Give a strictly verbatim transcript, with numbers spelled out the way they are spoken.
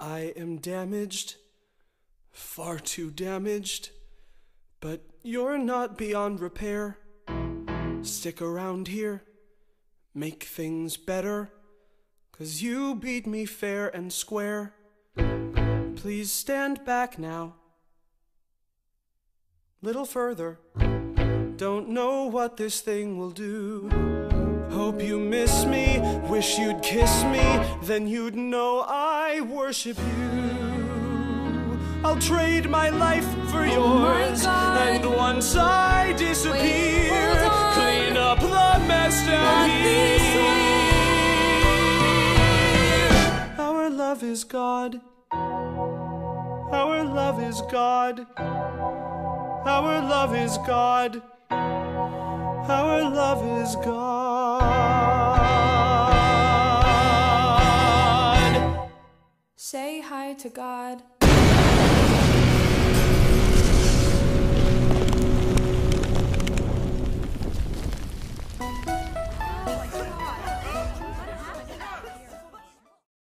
I am damaged, far too damaged, but you're not beyond repair. Stick around here, make things better, 'cause you beat me fair and square. Please stand back now, little further. Don't know what this thing will do. Hope you miss me, wish you'd kiss me, then you'd know I worship you. I'll trade my life for yours, oh and once I disappear, wait, clean up the mess down here. Our love is God. Our love is God. Our love is God. Our love is God. Say hi to God.